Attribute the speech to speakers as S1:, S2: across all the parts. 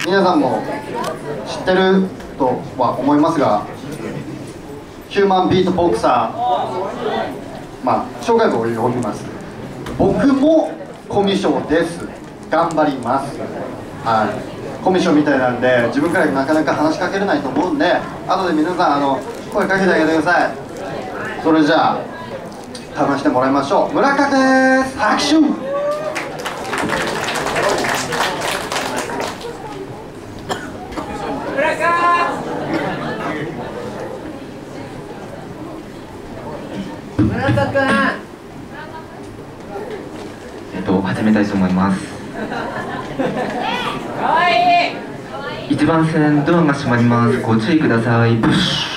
S1: 皆さんも知ってるとは思いますが、ヒューマンビートボクサー、紹介文を読みます。僕もコミュ障です。頑張ります。はい、コミュ障みたいなんで自分からなかなか話しかけれないと思うんで、後で皆さん声かけてあげてください。それじゃあ話してもらいましょう。村上です。拍手。
S2: 始めたいと思います。一番線ドアが閉まります。ご注意ください。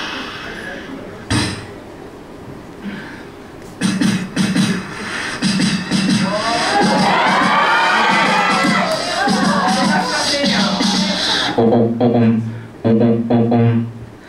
S2: おおおおんおおんおおん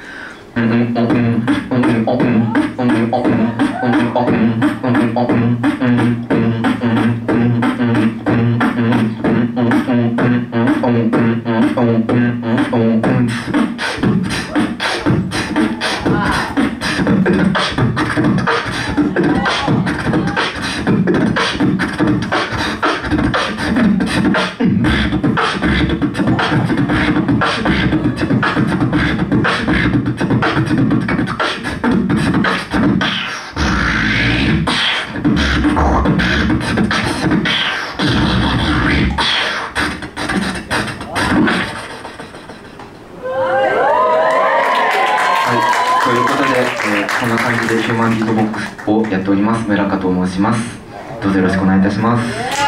S2: こんな感じでヒューマンビートボックスをやっております村香と申します。どうぞよろしくお願いいたします。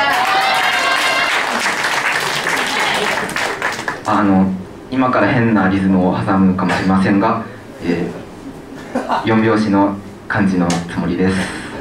S2: 今から変なリズムを挟むかもしれませんが、4拍子の感じのつもりです。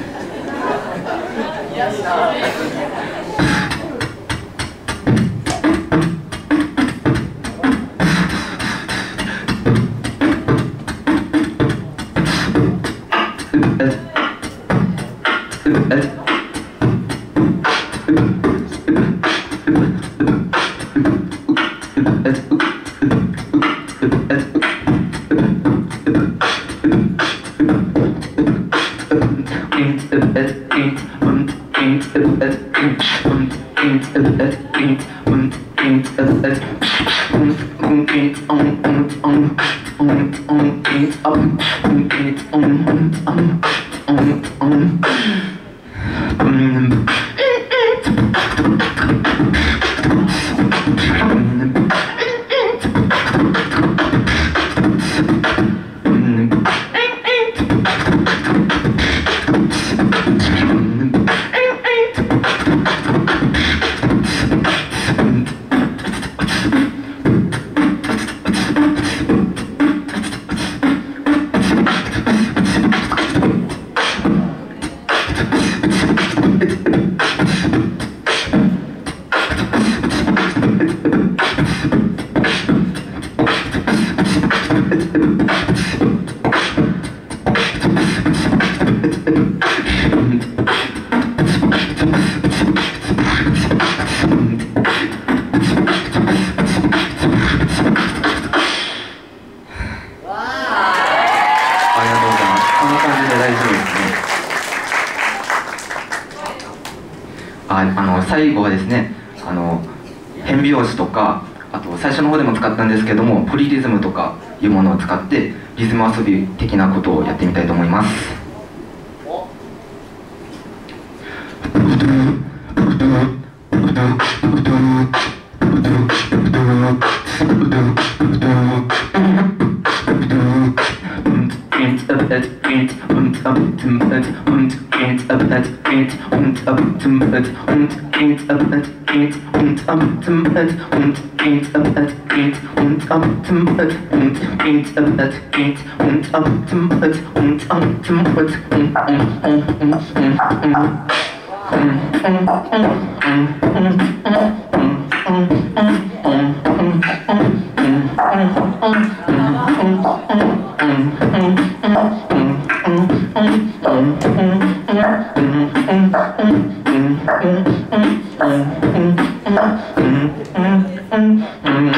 S2: 最後はですね、変拍子とか、あと最初の方でも使ったんですけども、ポリリズムとかいうものを使ってリズム遊び的なことをやってみたいと思います。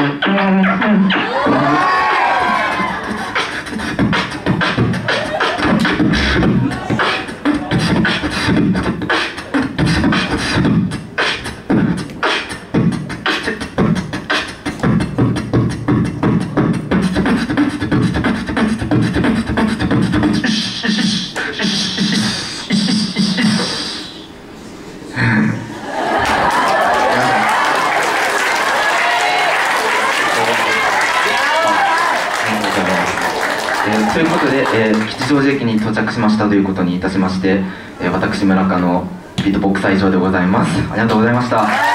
S2: ということで、吉祥寺駅に到着しましたということにいたしまして、私村川のビートボックス会場でございます。ありがとうございました。